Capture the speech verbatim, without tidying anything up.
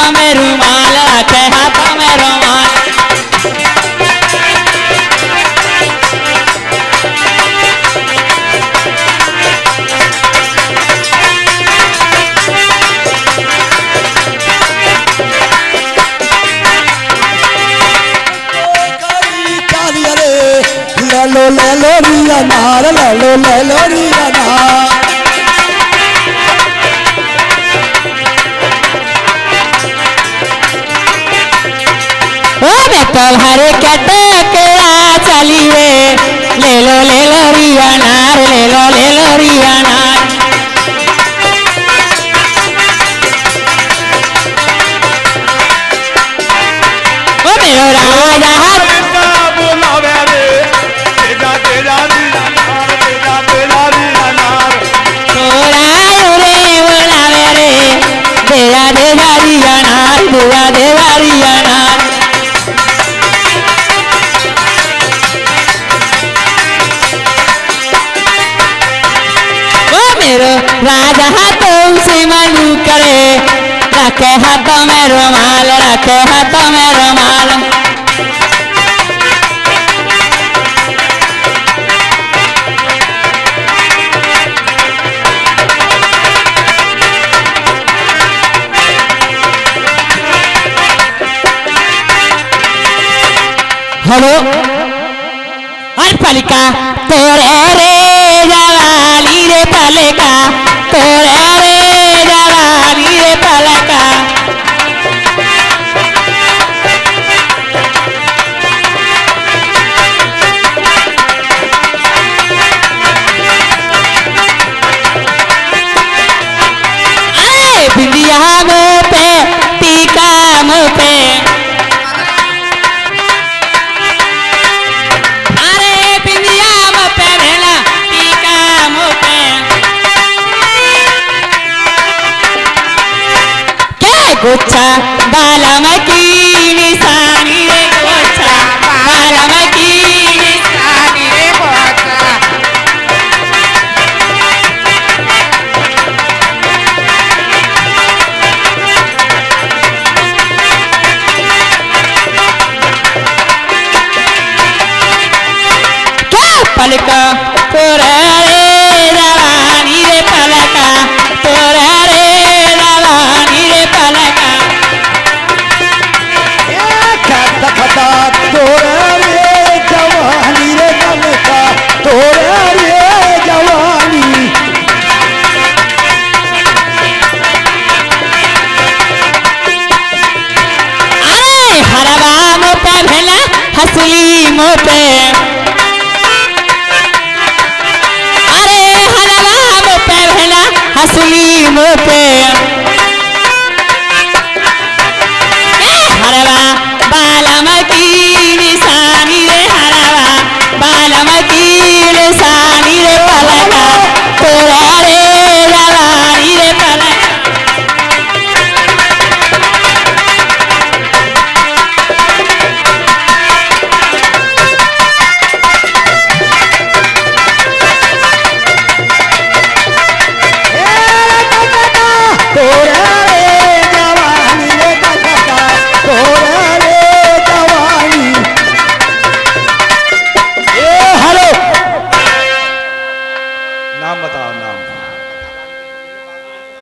हाथों में रुमाल रखे हाथों में रुमाल। लो ले लो रिया नार लो ले लो रिया नार। ओ बेटो हरे कटे केड़ा चली वे ले लो ले लो रिया नार ले लो ले लो रिया नार। ओ मेरो राजा हाथ देवा देवारिया नार देवा देवारिया नार। ओ मेरो राजा हाथों से मनु करे रखे हाथों में रुमाल रखे हाथों में रुमाल। हेलो हर पलिका तोरे रे जवानी रे पलिका तोरे रे जवानी रे पलिका। अरे बिंदिया मुँह पे टीका मुँह पे गोच्छा बालम की निशानी रे गोच्छा बालम की निशानी रे गोच्छा। क्या पलका तोरा रे जवानी रे पलका तोरा रे जवानी रे पलका। तोरे रे जवानी रे पलका तोरे रे जवानी। अरे हरवा मुँह पे भेला हंसली मुँह पे अरे हरवा मुँह पे भेला हंसली मुँह पे।